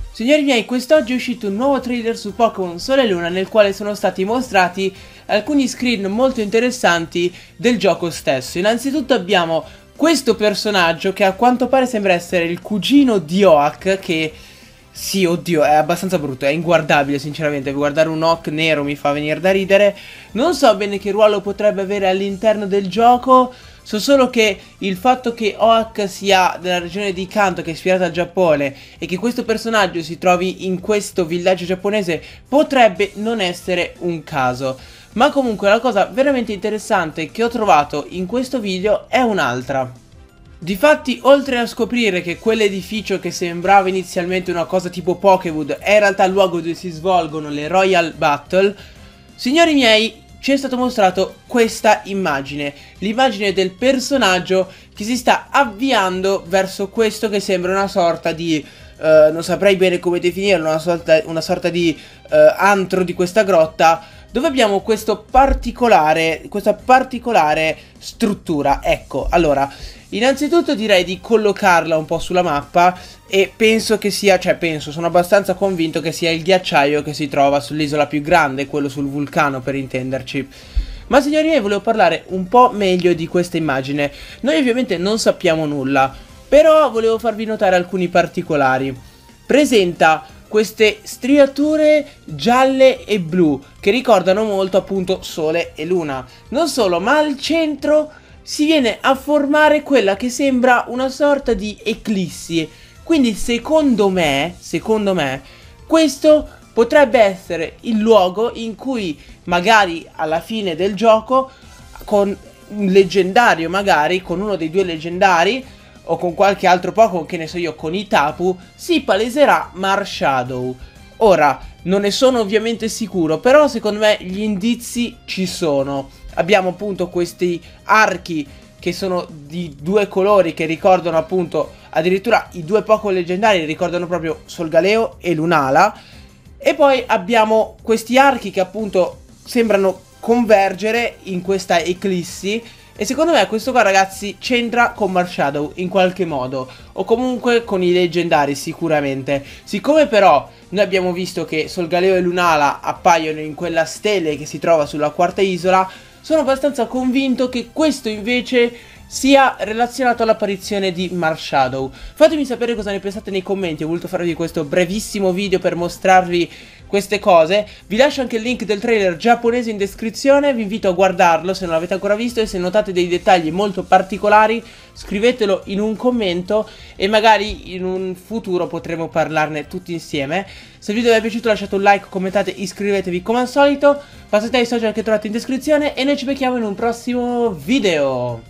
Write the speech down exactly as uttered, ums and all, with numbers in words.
Signori miei, quest'oggi è uscito un nuovo trailer su Pokémon Sole e Luna nel quale sono stati mostrati alcuni screen molto interessanti del gioco stesso. Innanzitutto abbiamo questo personaggio che a quanto pare sembra essere il cugino di Oak, che sì, oddio, è abbastanza brutto, è inguardabile sinceramente. Guardare un Oak nero mi fa venire da ridere. Non so bene che ruolo potrebbe avere all'interno del gioco. So solo che il fatto che Oak sia della regione di Kanto, che è ispirata al Giappone, e che questo personaggio si trovi in questo villaggio giapponese potrebbe non essere un caso. Ma comunque la cosa veramente interessante che ho trovato in questo video è un'altra. Difatti, oltre a scoprire che quell'edificio che sembrava inizialmente una cosa tipo Pokéwood è in realtà il luogo dove si svolgono le Royal Battle, signori miei, ci è stato mostrato questa immagine, l'immagine del personaggio che si sta avviando verso questo che sembra una sorta di, uh, non saprei bene come definirlo, una sorta, una sorta di uh, antro di questa grotta, dove abbiamo questo particolare, questa particolare struttura. Ecco, allora, innanzitutto direi di collocarla un po' sulla mappa e penso che sia, cioè penso, sono abbastanza convinto che sia il ghiacciaio che si trova sull'isola più grande, quello sul vulcano per intenderci. Ma signori miei, volevo parlare un po' meglio di questa immagine. Noi ovviamente non sappiamo nulla, però volevo farvi notare alcuni particolari. Presenta queste striature gialle e blu che ricordano molto appunto Sole e Luna. Non solo, ma al centro si viene a formare quella che sembra una sorta di eclissi. Quindi secondo me, secondo me, questo potrebbe essere il luogo in cui magari alla fine del gioco, con un leggendario magari, con uno dei due leggendari, o con qualche altro Pokémon, che ne so io, con i Tapu, si paleserà Marshadow. Ora, non ne sono ovviamente sicuro, però secondo me gli indizi ci sono. Abbiamo appunto questi archi che sono di due colori che ricordano appunto, addirittura i due Pokémon leggendari ricordano proprio Solgaleo e Lunala. E poi abbiamo questi archi che appunto sembrano convergere in questa eclissi. E secondo me questo qua, ragazzi, c'entra con Marshadow in qualche modo, o comunque con i leggendari sicuramente. Siccome però noi abbiamo visto che Solgaleo e Lunala appaiono in quella stele che si trova sulla quarta isola, sono abbastanza convinto che questo invece sia relazionato all'apparizione di Marshadow. Fatemi sapere cosa ne pensate nei commenti. Ho voluto farvi questo brevissimo video per mostrarvi queste cose. Vi lascio anche il link del trailer giapponese in descrizione, vi invito a guardarlo se non l'avete ancora visto, e se notate dei dettagli molto particolari scrivetelo in un commento e magari in un futuro potremo parlarne tutti insieme. Se il video vi è piaciuto lasciate un like, commentate, iscrivetevi come al solito, passate ai social che trovate in descrizione e noi ci becchiamo in un prossimo video.